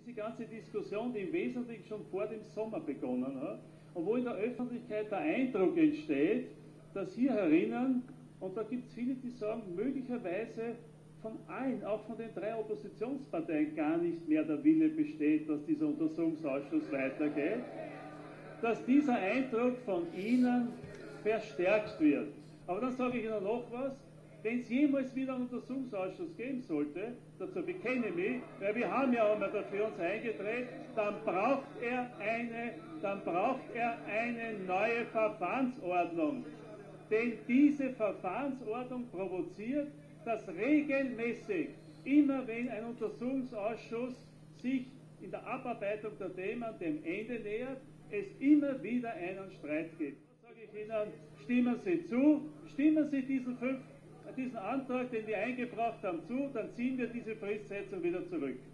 diese ganze Diskussion, die im Wesentlichen schon vor dem Sommer begonnen hat und wo in der Öffentlichkeit der Eindruck entsteht, dass hier herinnen, und da gibt es viele, die sagen, möglicherweise von allen, auch von den 3 Oppositionsparteien, gar nicht mehr der Wille besteht, dass dieser Untersuchungsausschuss weitergeht, dass dieser Eindruck von Ihnen verstärkt wird. Aber dann sage ich Ihnen noch was, wenn es jemals wieder einen Untersuchungsausschuss geben sollte, dazu bekenne ich mich, weil wir haben ja einmal dafür uns eingetreten, dann braucht er eine neue Verfahrensordnung. Denn diese Verfahrensordnung provoziert, dass regelmäßig, immer wenn ein Untersuchungsausschuss sich in der Abarbeitung der Themen dem Ende nähert, es immer wieder einen Streit gibt. Da sage ich Ihnen, stimmen Sie zu, stimmen Sie diesen Antrag, den wir eingebracht haben, zu, dann ziehen wir diese Fristsetzung wieder zurück.